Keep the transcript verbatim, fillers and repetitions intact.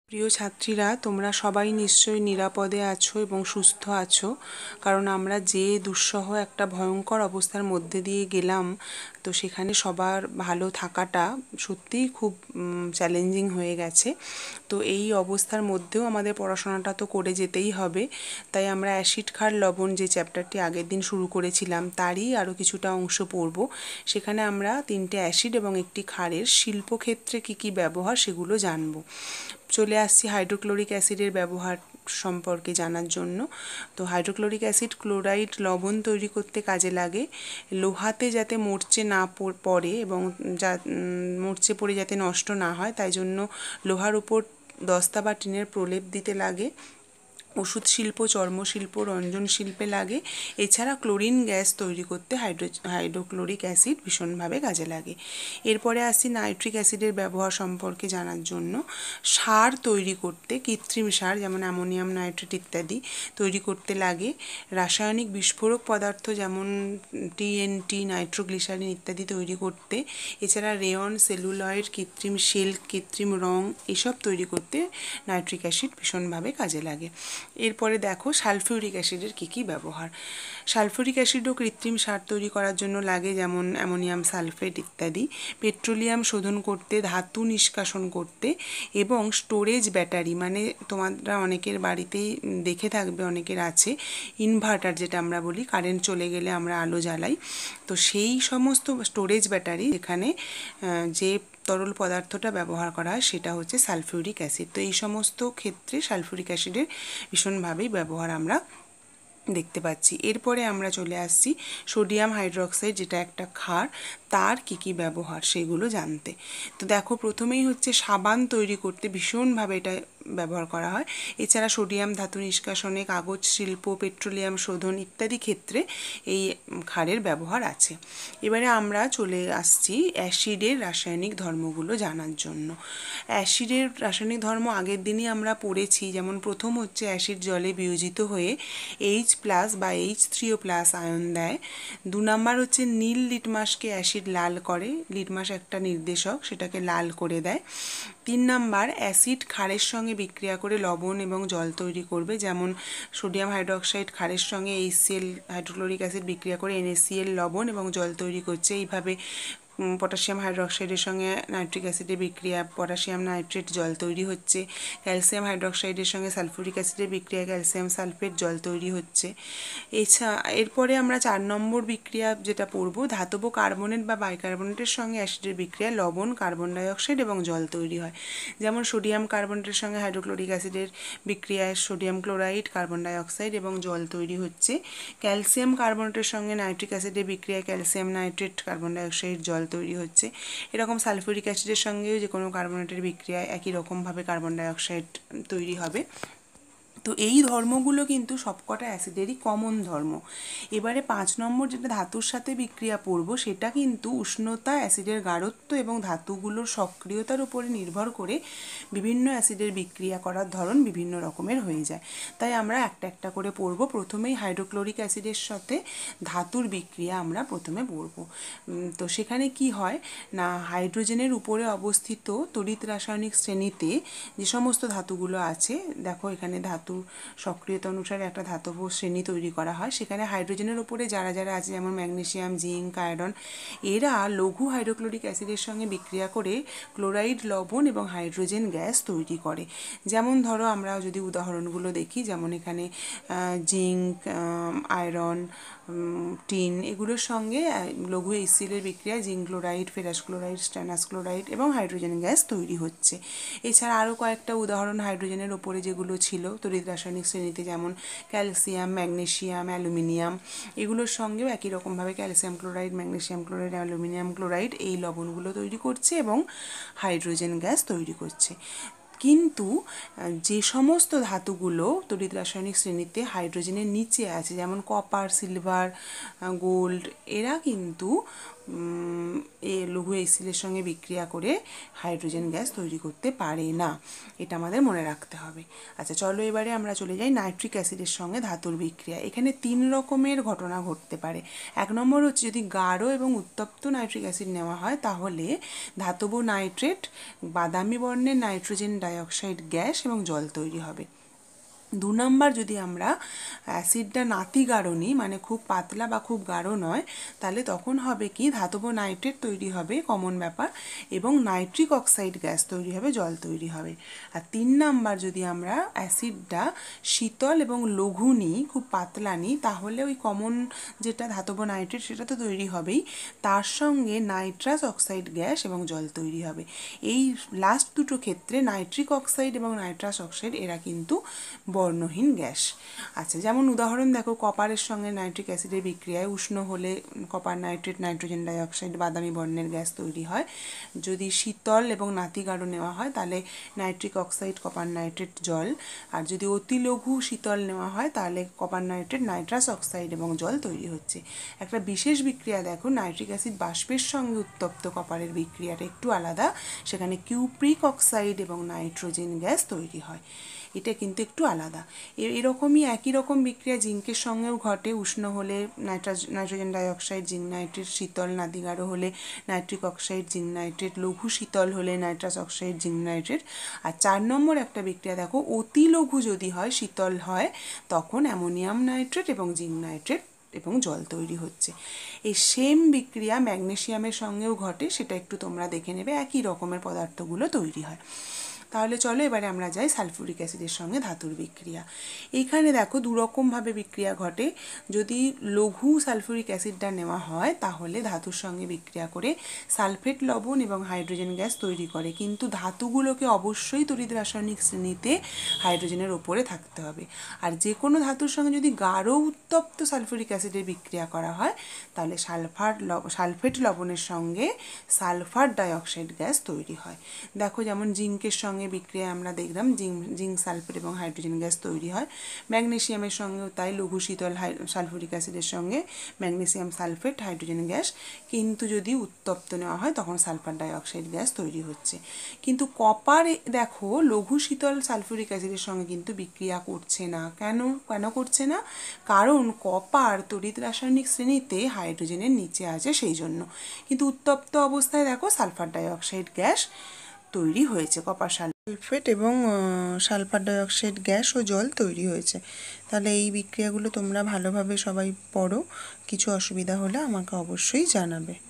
প্রিয় ছাত্রীরা, তোমরা সবাই নিশ্চয়ই নিরাপদে আছো এবং সুস্থ আছো, কারণ আমরা যে দুঃসহ একটা ভয়ঙ্কর অবস্থার মধ্যে দিয়ে গেলাম, তো সেখানে সবার ভালো থাকাটা সত্যিই খুব চ্যালেঞ্জিং হয়ে গেছে। তো এই অবস্থার মধ্যেও আমাদের পড়াশোনাটা তো করে যেতেই হবে। তাই আমরা অ্যাসিড ক্ষার লবণ যে চ্যাপ্টারটি আগের দিন শুরু করেছিলাম তারই আরও কিছুটা অংশ পড়ব। সেখানে আমরা তিনটে অ্যাসিড এবং একটি ক্ষারের শিল্পক্ষেত্রে কী কী ব্যবহার সেগুলো জানব। চলে আসছি হাইড্রোক্লোরিক অ্যাসিডের ব্যবহার সম্পর্কে জানার জন্য। তো হাইড্রোক্লোরিক অ্যাসিড ক্লোরাইড লবণ তৈরি করতে কাজে লাগে। লোহাতে যাতে মরচে না পড়ে এবং যা মরচে পড়ে যাতে নষ্ট না হয়, তাই জন্য লোহার উপর দস্তা বা টিনের প্রলেপ দিতে লাগে। ওষুধ শিল্প, চর্মশিল্প, রঞ্জন শিল্পে লাগে। এছাড়া ক্লোরিন গ্যাস তৈরি করতে হাইড্রো হাইড্রোক্লোরিক অ্যাসিড ভীষণভাবে কাজে লাগে। এরপরে আসছি নাইট্রিক অ্যাসিডের ব্যবহার সম্পর্কে জানার জন্য। সার তৈরি করতে, কৃত্রিম সার যেমন অ্যামোনিয়াম নাইট্রেট ইত্যাদি তৈরি করতে লাগে। রাসায়নিক বিস্ফোরক পদার্থ যেমন টিএনটি, নাইট্রোগ্লিসারিন ইত্যাদি তৈরি করতে। এছাড়া রেয়ন, সেলুলয়েড, কৃত্রিম সিল্ক, কৃত্রিম রং এসব তৈরি করতে নাইট্রিক অ্যাসিড ভীষণভাবে কাজে লাগে। এরপরে দেখো সালফিউরিক অ্যাসিডের কী কী ব্যবহার। সালফিউরিক অ্যাসিডও কৃত্রিম সার তৈরি করার জন্য লাগে, যেমন অ্যামোনিয়াম সালফেট ইত্যাদি। পেট্রোলিয়াম শোধন করতে, ধাতু নিষ্কাশন করতে এবং স্টোরেজ ব্যাটারি, মানে তোমরা অনেকের বাড়িতেই দেখে থাকবে, অনেকের আছে ইনভার্টার যেটা আমরা বলি, কারেন্ট চলে গেলে আমরা আলো জ্বালাই, তো সেই সমস্ত স্টোরেজ ব্যাটারি এখানে যে তরল পদার্থটা ব্যবহার করা হয় সেটা হচ্ছে সালফিউরিক অ্যাসিড। তো এই সমস্ত ক্ষেত্রে সালফিউরিক অ্যাসিডের ভীষণভাবেই ব্যবহার আমরা দেখতে পাচ্ছি। এরপরে আমরা চলে আসছি সোডিয়াম হাইড্রোক্সাইড, যেটা একটা ক্ষার, তার কী কী ব্যবহার সেগুলো জানতে। তো দেখো, প্রথমেই হচ্ছে সাবান তৈরি করতে ভীষণভাবে এটা ব্যবহার করা হয়। এছাড়া সোডিয়াম ধাতু নিষ্কাশনে, কাগজ শিল্প, পেট্রোলিয়াম শোধন ইত্যাদি ক্ষেত্রে এই ক্ষারের ব্যবহার আছে। এবারে আমরা চলে আসছি অ্যাসিডের রাসায়নিক ধর্মগুলো জানার জন্য। অ্যাসিডের রাসায়নিক ধর্ম আগের দিনই আমরা পড়েছি। যেমন প্রথম হচ্ছে অ্যাসিড জলে বিয়োজিত হয়ে এইচ প্লাস বা এইচ থ্রিও প্লাস আয়ন দেয়। দু নাম্বার হচ্ছে নীল লিটমাসকে অ্যাসিড লাল করে। লিটমাস একটা নির্দেশক, সেটাকে লাল করে দেয়। তিন নাম্বার, অ্যাসিড ক্ষারের সঙ্গে বিক্রিয়া করে লবণ এবং জল তৈরি করবে। যেমন সোডিয়াম হাইড্রোক্সাইড ক্ষারের সঙ্গে এইচসিএল হাইড্রোক্লোরিক অ্যাসিড বিক্রিয়া করে এনএসিএল লবণ এবং জল তৈরি করছে। এইভাবে পটাশিয়াম হাইড্রোক্সাইডের সঙ্গে নাইট্রিক অ্যাসিডের বিক্রিয়া, পটাশিয়াম নাইট্রেট জল তৈরি হচ্ছে। ক্যালসিয়াম হাইড্রোক্সাইডের সঙ্গে সালফিউরিক অ্যাসিডের বিক্রিয়া, ক্যালসিয়াম সালফেট জল তৈরি হচ্ছে। এছাড়া এরপরে আমরা চার নম্বর বিক্রিয়া যেটা পড়ব, ধাতব কার্বনেট বা বাইকার্বনেটের সঙ্গে অ্যাসিডের বিক্রিয়া, লবণ, কার্বন ডাইঅক্সাইড এবং জল তৈরি হয়। যেমন সোডিয়াম কার্বনেটের সঙ্গে হাইড্রোক্লোরিক অ্যাসিডের বিক্রিয়ায় সোডিয়াম ক্লোরাইড, কার্বন ডাইঅক্সাইড এবং জল তৈরি হচ্ছে। ক্যালসিয়াম কার্বনেটের সঙ্গে নাইট্রিক অ্যাসিডের বিক্রিয়ায় ক্যালসিয়াম নাইট্রেট, কার্বন ডাইঅক্সাইড, জল তৈরি হচ্ছে। এরকম সালফিউরিক অ্যাসিডের সঙ্গেও যে কোনো কার্বনেটের বিক্রিয়ায় একই রকমভাবে কার্বন ডাইঅক্সাইড তৈরি হবে। তো এই ধর্মগুলো কিন্তু সবকটা অ্যাসিডেরই কমন ধর্ম। এবারে পাঁচ নম্বর যেটা ধাতুর সাথে বিক্রিয়া পড়ব, সেটা কিন্তু উষ্ণতা, অ্যাসিডের গাঢ়ত্ব এবং ধাতুগুলোর সক্রিয়তার উপরে নির্ভর করে বিভিন্ন অ্যাসিডের বিক্রিয়া করার ধরন বিভিন্ন রকমের হয়ে যায়। তাই আমরা একটা একটা করে পড়ব। প্রথমেই হাইড্রোক্লোরিক অ্যাসিডের সাথে ধাতুর বিক্রিয়া আমরা প্রথমে পড়ব। তো সেখানে কি হয় না, হাইড্রোজেনের উপরে অবস্থিত তড়িৎ রাসায়নিক শ্রেণীতে যে সমস্ত ধাতুগুলো আছে, দেখো এখানে ধাতু সক্রিয়তা অনুসারে একটা ধাতব শ্রেণী তৈরি করা হয়। সেখানে হাইড্রোজেনের উপরে যারা যারা আছে, যেমন ম্যাগনেসিয়াম, জিঙ্ক, আয়রন, এরা লঘু হাইড্রোক্লোরিক অ্যাসিডের সঙ্গে বিক্রিয়া করে ক্লোরাইড, লবণ এবং হাইড্রোজেন গ্যাস তৈরি করে। যেমন ধরো আমরা যদি উদাহরণগুলো দেখি, যেমন এখানে জিঙ্ক, আয়রন, টিন এগুলোর সঙ্গে লঘু এইচসিএলের বিক্রিয়ায় zinc chloride, ferrous chloride, stannous chloride এবং হাইড্রোজেন গ্যাস তৈরি হচ্ছে। এছাড়া আরও কয়েকটা উদাহরণ হাইড্রোজেনের ওপরে যেগুলো ছিল তড়িৎ রাসায়নিক শ্রেণীতে, যেমন ক্যালসিয়াম, ম্যাগনেসিয়াম, অ্যালুমিনিয়াম, এগুলোর সঙ্গেও একই রকমভাবে calcium chloride, magnesium chloride, aluminium chloride এই লবণগুলো তৈরি করছে এবং হাইড্রোজেন গ্যাস তৈরি করছে। কিন্তু যে সমস্ত ধাতুগুলো তড়িৎ রাসায়নিক শ্রেণীতে হাইড্রোজেনের নিচে আছে, যেমন কপার, সিলভার, গোল্ড, এরা কিন্তু এ লঘু এসিডের সঙ্গে বিক্রিয়া করে হাইড্রোজেন গ্যাস তৈরি করতে পারে না, এটা আমাদের মনে রাখতে হবে। আচ্ছা চলো এবারে আমরা চলে যাই নাইট্রিক অ্যাসিডের সঙ্গে ধাতুর বিক্রিয়া। এখানে তিন রকমের ঘটনা ঘটতে পারে। এক নম্বর হচ্ছে যদি গাঢ় এবং উত্তপ্ত নাইট্রিক অ্যাসিড নেওয়া হয় তাহলে ধাতব নাইট্রেট, বাদামি বর্ণের নাইট্রোজেন ডাইঅক্সাইড গ্যাস এবং জল তৈরি হবে। দু নম্বর যদি আমরা অ্যাসিডটা নাতি গাঢ় নিই, মানে খুব পাতলা বা খুব গাঢ় নয়, তাহলে তখন হবে কি ধাতব নাইট্রেট তৈরি হবে, কমন ব্যাপার, এবং নাইট্রিক অক্সাইড গ্যাস তৈরি হবে, জল তৈরি হবে। আর তিন নম্বর যদি আমরা অ্যাসিডটা শীতল এবং লঘু নিই, খুব পাতলা নিই, তাহলে ওই কমন যেটা ধাতব নাইট্রেট সেটা তো তৈরি হবেই, তার সঙ্গে নাইট্রাস অক্সাইড গ্যাস এবং জল তৈরি হবে। এই লাস্ট দুটো ক্ষেত্রে নাইট্রিক অক্সাইড এবং নাইট্রাস অক্সাইড এরা কিন্তু বর্ণহীন গ্যাস। আচ্ছা যেমন উদাহরণ দেখো, কপারের সঙ্গে নাইট্রিক অ্যাসিডের বিক্রিয়ায় উষ্ণ হলে কপার নাইট্রেট নাইট্রোজেন ডাইঅক্সাইড বাদামি বর্ণের গ্যাস তৈরি হয়। যদি শীতল এবং নাতি গাঢ় নেওয়া হয় তাহলে নাইট্রিক অক্সাইড কপার নাইট্রেট জল। আর যদি অতি লঘু শীতল নেওয়া হয় তাহলে কপার নাইট্রেট নাইট্রাস অক্সাইড এবং জল তৈরি হচ্ছে। একটা বিশেষ বিক্রিয়া দেখো, নাইট্রিক অ্যাসিড বাষ্পের সঙ্গে উত্তপ্ত কপারের বিক্রিয়াটা একটু আলাদা, সেখানে কিউপ্রিক অক্সাইড এবং নাইট্রোজেন গ্যাস তৈরি হয়, এটা কিন্তু একটু আলাদা। এরকমই একই রকম বিক্রিয়া জিঙ্কের সঙ্গেও ঘটে। উষ্ণ হলে nitrous nitrogen dioxide zinc nitrate, শীতল নাতি গাঢ় হলে নাইট্রিক অক্সাইড জিঙ্ক নাইট্রেট, লঘু শীতল হলে নাইট্রাস অক্সাইড জিঙ্ক নাইট্রেট। আর চার নম্বর একটা বিক্রিয়া দেখো, অতি লঘু যদি হয়, শীতল হয়, তখন অ্যামোনিয়াম নাইট্রেট এবং জিঙ্ক নাইট্রেট এবং জল তৈরি হচ্ছে। এই সেম বিক্রিয়া ম্যাগনেসিয়ামের সঙ্গেও ঘটে, সেটা একটু তোমরা দেখে নেবে, একই রকমের পদার্থগুলো তৈরি হয়। তাহলে চলো এবারে আমরা যাই সালফিউরিক অ্যাসিডের সঙ্গে ধাতুর বিক্রিয়া। এইখানে দেখো দুরকমভাবে বিক্রিয়া ঘটে। যদি লঘু সালফিউরিক অ্যাসিডটা নেওয়া হয় তাহলে ধাতুর সঙ্গে বিক্রিয়া করে সালফেট লবণ এবং হাইড্রোজেন গ্যাস তৈরি করে, কিন্তু ধাতুগুলোকে অবশ্যই তড়িৎ রাসায়নিক শ্রেণীতে হাইড্রোজেনের ওপরে থাকতে হবে। আর যে কোনো ধাতুর সঙ্গে যদি গাঢ় উত্তপ্ত সালফিউরিক অ্যাসিডের বিক্রিয়া করা হয় তাহলে সালফার সালফেট লবণের সঙ্গে সালফার ডাইঅক্সাইড গ্যাস তৈরি হয়। দেখো যেমন জিঙ্কের সঙ্গে বিক্রিয়া আমরা দেখলাম জিঙ্ক জিঙ্ক সালফেট এবং হাইড্রোজেন গ্যাস তৈরি হয়। ম্যাগনেসিয়ামের সঙ্গেও তাই, লঘু শীতল সালফিউরিক অ্যাসিডের সঙ্গে ম্যাগনেসিয়াম সালফেট হাইড্রোজেন গ্যাস, কিন্তু যদি উত্তপ্ত নেওয়া হয় তখন সালফার ডাইঅক্সাইড গ্যাস তৈরি হচ্ছে। কিন্তু কপার দেখো লঘু শীতল সালফিউরিক অ্যাসিডের সঙ্গে কিন্তু বিক্রিয়া করছে না। কেন কেন করছে না? কারণ কপার তড়িৎ রাসায়নিক শ্রেণীতে হাইড্রোজেনের নিচে আছে, সেই জন্য। কিন্তু উত্তপ্ত অবস্থায় দেখো সালফার ডাইঅক্সাইড গ্যাস তৈরি হয়েছে, কপার সালফেট এবং সালফার ডাইঅক্সাইড গ্যাস ও জল তৈরি হয়েছে। তাহলে এই বিক্রিয়াগুলো তোমরা ভালোভাবে সবাই পড়ো, কিছু অসুবিধা হলে আমাকে অবশ্যই জানাবে।